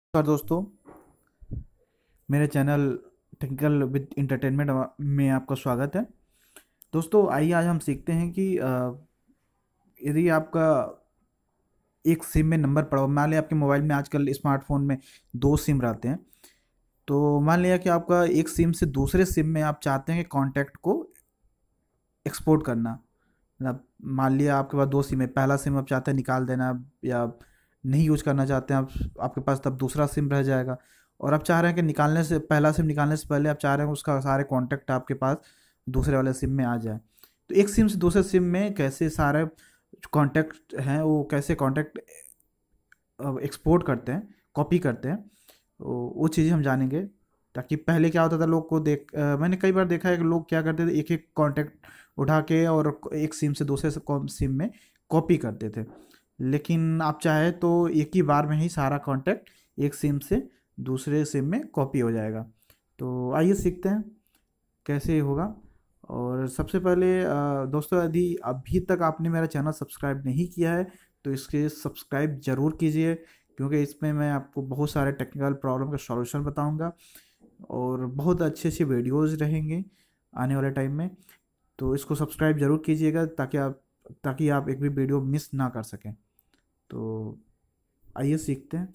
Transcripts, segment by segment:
नमस्कार दोस्तों, मेरे चैनल टेक्निकल विद इंटरटेनमेंट में आपका स्वागत है। दोस्तों, आइए आज हम सीखते हैं कि यदि आपका एक सिम में नंबर पड़ा हो। मान लिया आपके मोबाइल में आजकल स्मार्टफोन में दो सिम रहते हैं। तो मान लिया कि आपका एक सिम से दूसरे सिम में आप चाहते हैं कि कॉन्टैक्ट को एक्सपोर्ट करना। मतलब मान लिया आपके पास दो सिम है, पहला सिम आप चाहते हैं निकाल देना या नहीं यूज करना चाहते हैं आप, आपके पास तब दूसरा सिम रह जाएगा। और आप चाह रहे हैं कि निकालने से पहला सिम निकालने से पहले आप चाह रहे हैं उसका सारे कॉन्टैक्ट आपके पास दूसरे वाले सिम में आ जाए। तो एक सिम से दूसरे सिम में कैसे सारे कॉन्टैक्ट हैं वो कैसे कॉन्टैक्ट एक्सपोर्ट करते हैं, कॉपी करते हैं, वो चीज़ें हम जानेंगे। ताकि पहले क्या होता था, लोग को मैंने कई बार देखा है कि लोग क्या करते थे, एक एक कॉन्टैक्ट उठा के और एक सिम से दूसरे सिम में कॉपी करते थे। लेकिन आप चाहे तो एक ही बार में ही सारा कॉन्टैक्ट एक सिम से दूसरे सिम में कॉपी हो जाएगा। तो आइए सीखते हैं कैसे ये होगा। और सबसे पहले दोस्तों, यदि अभी तक आपने मेरा चैनल सब्सक्राइब नहीं किया है तो इसके सब्सक्राइब ज़रूर कीजिए, क्योंकि इसमें मैं आपको बहुत सारे टेक्निकल प्रॉब्लम का सॉल्यूशन बताऊंगा और बहुत अच्छे अच्छे वीडियोज़ रहेंगे आने वाले टाइम में। तो इसको सब्सक्राइब ज़रूर कीजिएगा ताकि आप एक भी वीडियो मिस ना कर सकें। तो आइए सीखते हैं।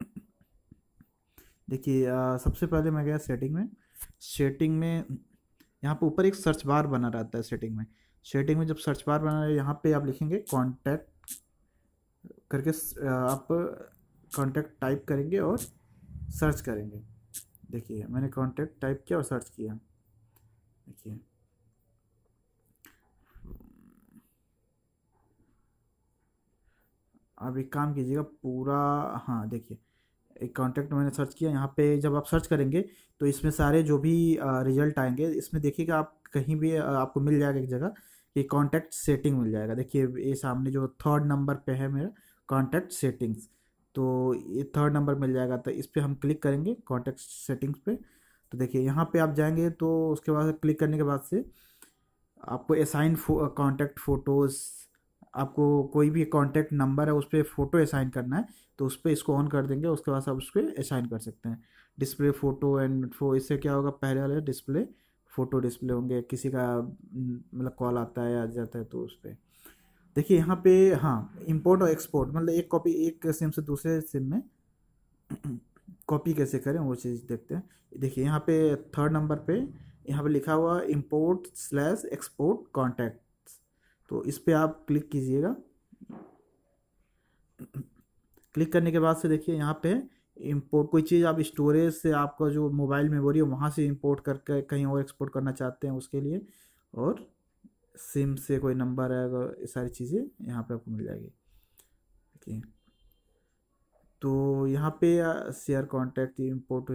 देखिए, सबसे पहले मैं गया सेटिंग में यहाँ पे ऊपर एक सर्च बार बना रहता है। सेटिंग में जब सर्च बार बना है, यहाँ पे आप लिखेंगे कॉन्टैक्ट करके आप कॉन्टैक्ट टाइप करेंगे और सर्च करेंगे। देखिए, मैंने कॉन्टैक्ट टाइप किया और सर्च किया। देखिए, आप एक काम कीजिएगा पूरा। हाँ, देखिए, एक कॉन्टैक्ट मैंने सर्च किया। यहाँ पे जब आप सर्च करेंगे तो इसमें सारे जो भी रिजल्ट आएंगे, इसमें देखिएगा आप कहीं भी आपको मिल जाएगा एक जगह कि कॉन्टैक्ट सेटिंग मिल जाएगा। देखिए, ये सामने जो थर्ड नंबर पे है मेरा कॉन्टैक्ट सेटिंग्स, तो ये थर्ड नंबर मिल जाएगा। तो इस पर हम क्लिक करेंगे कॉन्टैक्ट सेटिंग्स पे। तो देखिए, यहाँ पे आप जाएंगे तो उसके बाद क्लिक करने के बाद से आपको असाइन कॉन्टैक्ट फ़ोटोज़, आपको कोई भी कॉन्टैक्ट नंबर है उस पर फ़ोटो असाइन करना है तो उस पर इसको ऑन कर देंगे। उसके बाद आप उस पर असाइन कर सकते हैं डिस्प्ले फ़ोटो एंड इससे क्या होगा, पहले वाले डिस्प्ले फ़ोटो डिस्प्ले होंगे, किसी का मतलब कॉल आता है आ जाता है तो उस पर। देखिए यहाँ पे, हाँ, इंपोर्ट और एक्सपोर्ट मतलब एक कॉपी एक सिम से दूसरे सिम में कॉपी कैसे करें वो चीज़ देखते हैं। देखिए यहाँ पे थर्ड नंबर पे यहाँ पे लिखा हुआ इंपोर्ट स्लैश एक्सपोर्ट कॉन्टैक्ट्स, तो इस पे आप क्लिक कीजिएगा। क्लिक करने के बाद से देखिए यहाँ पे इंपोर्ट, कोई चीज़ आप स्टोरेज से आपका जो मोबाइल मेमोरी है वहाँ से इंपोर्ट करके कहीं और एक्सपोर्ट करना चाहते हैं उसके लिए, और सिम से कोई नंबर है, अगर ये सारी चीज़ें यहाँ पे आपको मिल जाएगी। देखिए, तो यहाँ पे शेयर कॉन्टैक्ट इंपोर्ट।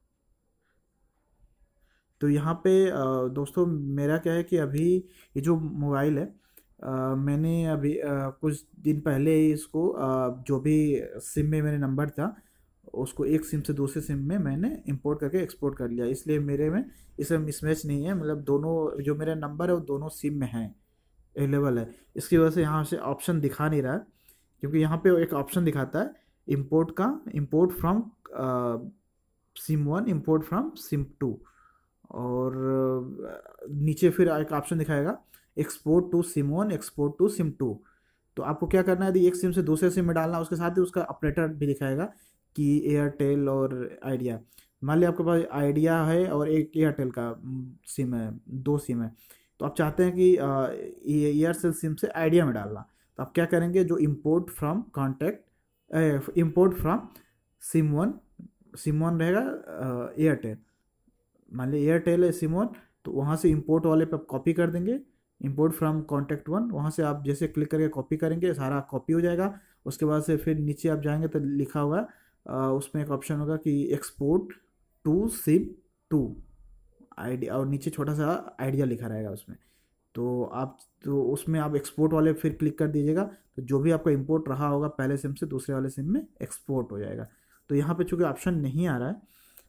तो यहाँ पे दोस्तों मेरा क्या है कि अभी ये जो मोबाइल है, मैंने अभी कुछ दिन पहले ही इसको जो भी सिम में मेरे नंबर था उसको एक सिम से दूसरे सिम में मैंने इंपोर्ट करके एक्सपोर्ट कर लिया। इसलिए मेरे में इसमें मिसमैच नहीं है, मतलब दोनों जो मेरा नंबर है वो दोनों सिम में है, अवेलेबल है। इसकी वजह से यहाँ से ऑप्शन दिखा नहीं रहा है, क्योंकि यहाँ पे एक ऑप्शन दिखाता है इंपोर्ट का, import from SIM one, import from SIM two, और नीचे फिर एक ऑप्शन दिखाएगा export to SIM one, export to SIM two. तो आपको क्या करना है, यदि एक सिम से दूसरे सिम में डालना, उसके साथ ही उसका ऑपरेटर भी दिखाएगा कि एयरटेल और आइडिया। मान लिया आपके पास आइडिया है और एक एयरटेल का सिम है, दो सिम है। तो आप चाहते हैं कि एयरसेल सिम से आइडिया में डालना, तो आप क्या करेंगे, जो import from contact, import from SIM one रहेगा एयरटेल। मान लीजिए एयरटेल है सिम वन, तो वहाँ से इंपोर्ट वाले पे आप कॉपी कर देंगे, इंपोर्ट फ्रॉम कॉन्टैक्ट वन, वहाँ से आप जैसे क्लिक करके कॉपी करेंगे सारा कॉपी हो जाएगा। उसके बाद से फिर नीचे आप जाएंगे तो लिखा होगा, उसमें एक ऑप्शन होगा कि export to SIM two Idea, और नीचे छोटा सा आइडिया लिखा रहेगा उसमें। तो उसमें आप एक्सपोर्ट वाले फिर क्लिक कर दीजिएगा, तो जो भी आपका इंपोर्ट रहा होगा पहले सिम से दूसरे वाले सिम में एक्सपोर्ट हो जाएगा। तो यहाँ पे चूँकि ऑप्शन नहीं आ रहा है,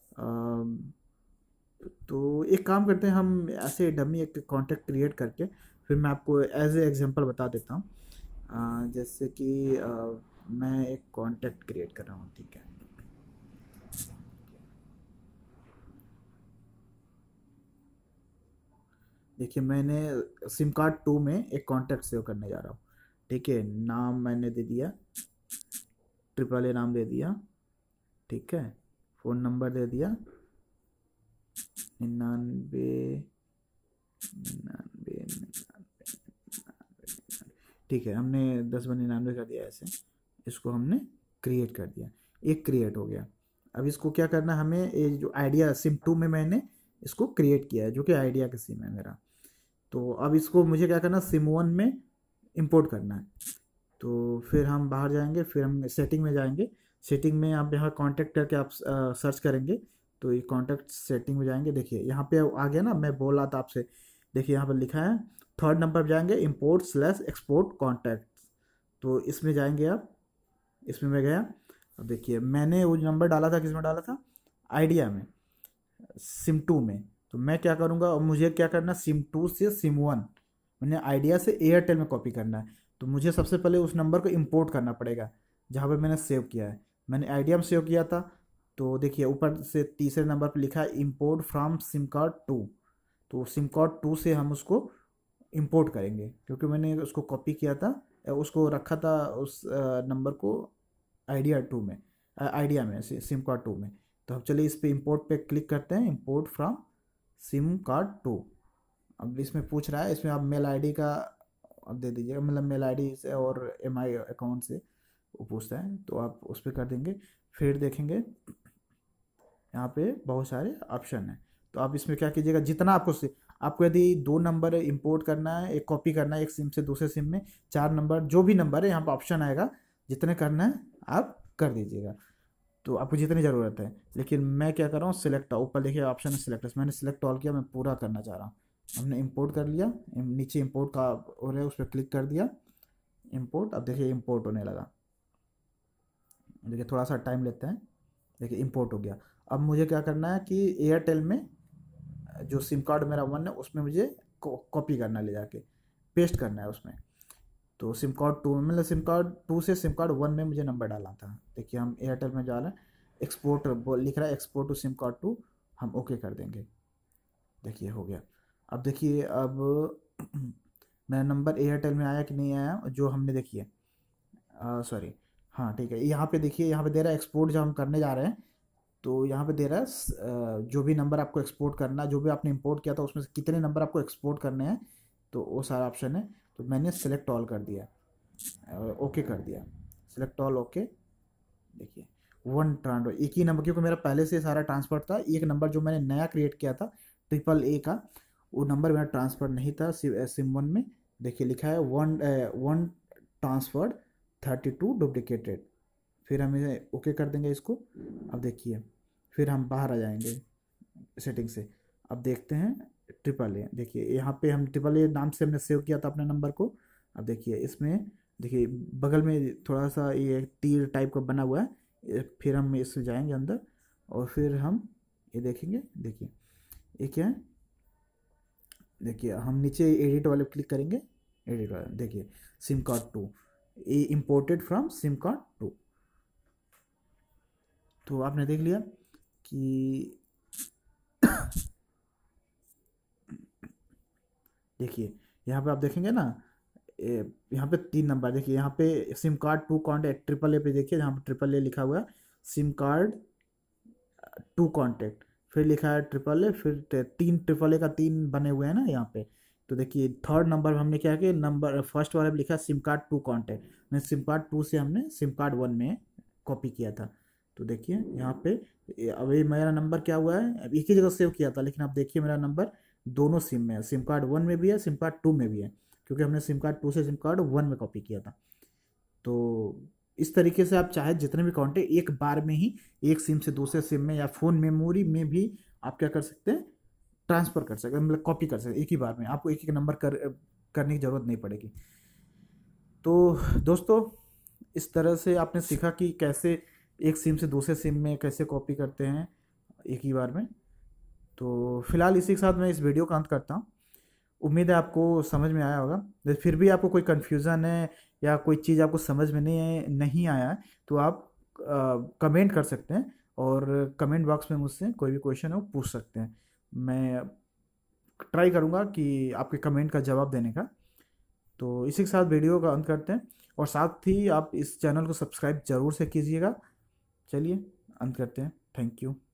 तो एक काम करते हैं, हम ऐसे डमी एक कॉन्टैक्ट क्रिएट करके फिर मैं आपको एज ए एग्जांपल बता देता हूँ। जैसे कि मैं एक कॉन्टैक्ट क्रिएट कर रहा हूँ, ठीक है। देखिए मैंने सिम कार्ड 2 में एक कॉन्टैक्ट सेव करने जा रहा हूँ। ठीक है, नाम मैंने दे दिया, ट्रिपल ए नाम दे दिया। ठीक है, फ़ोन नंबर दे दिया 99 99 ठीक है, हमने 10 बार 99 कर दिया ऐसे। इसको हमने क्रिएट कर दिया, एक क्रिएट हो गया। अब इसको क्या करना है हमें, ये जो आइडिया सिम 2 में मैंने इसको क्रिएट किया है, जो कि आइडिया का सिम है मेरा। तो अब इसको मुझे क्या करना, सिम 1 में इंपोर्ट करना है। तो फिर हम बाहर जाएंगे, फिर हम सेटिंग में जाएंगे। सेटिंग में आप यहाँ कांटेक्ट करके आप सर्च करेंगे, तो ये कांटेक्ट सेटिंग में जाएंगे। देखिए यहाँ पे आ गया ना, मैं बोल रहा था आपसे। देखिए यहाँ पर लिखा है, थर्ड नंबर पर जाएंगे, इंपोर्ट स्लैश एक्सपोर्ट कॉन्टैक्ट। तो इसमें जाएंगे आप, इसमें मैं गया। अब देखिए मैंने वो नंबर डाला था, किस में डाला था, आइडिया में, सिम 2 में। तो मैं क्या करूँगा, और मुझे क्या करना, सिम 2 से सिम 1 मैंने आइडिया से एयरटेल में कॉपी करना है। तो मुझे सबसे पहले उस नंबर को इंपोर्ट करना पड़ेगा जहाँ पे मैंने सेव किया है। मैंने आइडिया में सेव किया था। तो देखिए ऊपर से तीसरे नंबर पर लिखा है इंपोर्ट फ्रॉम सिम कार्ड 2। तो सिम कार्ड 2 से हम उसको इंपोर्ट करेंगे, क्योंकि मैंने उसको कॉपी किया था, उसको रखा था उस नंबर को आइडिया 2 में, आइडिया में सिम कार्ड 2 में। तो अब चलिए इस पे इंपोर्ट पे क्लिक करते हैं, इंपोर्ट फ्रॉम सिम कार्ड 2। अब इसमें पूछ रहा है, इसमें आप मेल आईडी का अब दे दीजिएगा, मतलब मेल आईडी से और एमआई अकाउंट से वो पूछता है, तो आप उस पर कर देंगे। फिर देखेंगे यहाँ पे बहुत सारे ऑप्शन हैं। तो आप इसमें क्या कीजिएगा, जितना आपको यदि 2 नंबर इंपोर्ट करना है, एक कॉपी करना है एक सिम से दूसरे सिम में, 4 नंबर जो भी नंबर है यहाँ पर ऑप्शन आएगा, जितने करना है आप कर दीजिएगा। तो आपको जितनी ज़रूरत है। लेकिन मैं क्या कर रहा हूँ, सिलेक्ट, ऊपर देखिए ऑप्शन है सिलेक्ट, मैंने सिलेक्ट ऑल किया, मैं पूरा करना चाह रहा हूँ। हमने इंपोर्ट कर लिया, नीचे इंपोर्ट का और है उस पर क्लिक कर दिया, इंपोर्ट। अब देखिए इंपोर्ट होने लगा, देखिए थोड़ा सा टाइम लेता है। देखिए इंपोर्ट हो गया। अब मुझे क्या करना है कि एयरटेल में जो सिम कार्ड मेरा 1 है उसमें मुझे कॉपी करना है, ले जाके पेस्ट करना है उसमें। तो सिम कार्ड 2 में, मतलब सिम कार्ड 2 से सिम कार्ड 1 में मुझे नंबर डालना था। देखिए हम एयरटेल में जा रहे हैं, एक्सपोर्ट लिख रहा है, एक्सपोर्ट टू सिम कार्ड 2, हम ओके कर देंगे। देखिए हो गया। अब देखिए अब मेरा नंबर एयरटेल में आया कि नहीं आया, जो हमने देखिए, सॉरी, हाँ ठीक है, यहाँ पे देखिए, यहाँ पे दे रहा है एक्सपोर्ट जो हम करने जा रहे हैं। तो यहाँ पे दे रहा है जो भी नंबर आपको एक्सपोर्ट करना, जो भी आपने इंपोर्ट किया था उसमें से कितने नंबर आपको एक्सपोर्ट करने हैं, तो वो सारा ऑप्शन है। तो मैंने सेलेक्ट ऑल कर दिया, ओके कर दिया, सेलेक्ट ऑल ओके। देखिए वन ट्रांसफर, एक ही नंबर, क्योंकि मेरा पहले से सारा ट्रांसफर था। एक नंबर जो मैंने नया क्रिएट किया था ट्रिपल ए का, वो नंबर मेरा ट्रांसफर नहीं था सिम 1 में। देखिए लिखा है वन वन ट्रांसफर्ड 32 डुप्लीकेटेड। फिर हम इसे ओके कर देंगे इसको। अब देखिए फिर हम बाहर आ जाएंगे सेटिंग से। अब देखते हैं ट्रिपल ए, देखिए यहाँ पे हम ट्रिपल ए नाम से हमने सेव किया था अपने नंबर को। अब देखिए इसमें, देखिए बगल में थोड़ा सा ये तीर टाइप का बना हुआ है, फिर हम इसमें जाएंगे अंदर, और फिर हम ये देखेंगे। देखिए ये क्या है, देखिए हम नीचे एडिट वाले क्लिक करेंगे, एडिट वाले देखिए सिम कार्ड 2, ये इम्पोर्टेड फ्रॉम सिम कार्ड 2। तो आपने देख लिया कि देखिए यहाँ पे आप देखेंगे ना, यहाँ पे 3 नंबर, देखिए यहाँ पे SIM card 2 contact triple A पे, देखिए यहाँ पे ट्रिपल ए लिखा हुआ है, सिम कार्ड 2 कॉन्टैक्ट, फिर लिखा है ट्रिपल ए, फिर 3 ट्रिपल ए का 3 बने हुए हैं ना यहाँ पे। तो देखिए थर्ड नंबर हमने क्या किया, नंबर फर्स्ट वाले पे लिखा है सिम कार्ड 2 कॉन्टैक्ट, मैंने सिम कार्ड 2 से हमने सिम कार्ड 1 में कॉपी किया था। तो देखिए यहाँ पे अभी मेरा नंबर क्या हुआ है, अब एक ही जगह सेव किया था, लेकिन अब देखिए मेरा नंबर दोनों सिम में है, सिम कार्ड 1 में भी है, सिम कार्ड 2 में भी है, क्योंकि हमने सिम कार्ड 2 से सिम कार्ड 1 में कॉपी किया था। तो इस तरीके से आप चाहे जितने भी कॉन्टैक्ट एक बार में ही एक सिम से दूसरे सिम में या फ़ोन मेमोरी में भी आप क्या कर सकते हैं, ट्रांसफ़र कर सकते हैं, मतलब कॉपी कर सकते हैं। एक ही बार में आपको एक एक नंबर करने की ज़रूरत नहीं पड़ेगी। तो दोस्तों इस तरह से आपने सीखा कि कैसे एक सिम से दूसरे सिम में कैसे कॉपी करते हैं एक ही बार में। तो फिलहाल इसी के साथ मैं इस वीडियो का अंत करता हूँ। उम्मीद है आपको समझ में आया होगा। यदि फिर भी आपको कोई कन्फ्यूज़न है या कोई चीज़ आपको समझ में नहीं आया है, तो आप कमेंट कर सकते हैं, और कमेंट बॉक्स में मुझसे कोई भी क्वेश्चन है वो पूछ सकते हैं। मैं ट्राई करूँगा कि आपके कमेंट का जवाब देने का। तो इसी के साथ वीडियो का अंत करते हैं, और साथ ही आप इस चैनल को सब्सक्राइब ज़रूर से कीजिएगा। चलिए अंत करते हैं। Thank you.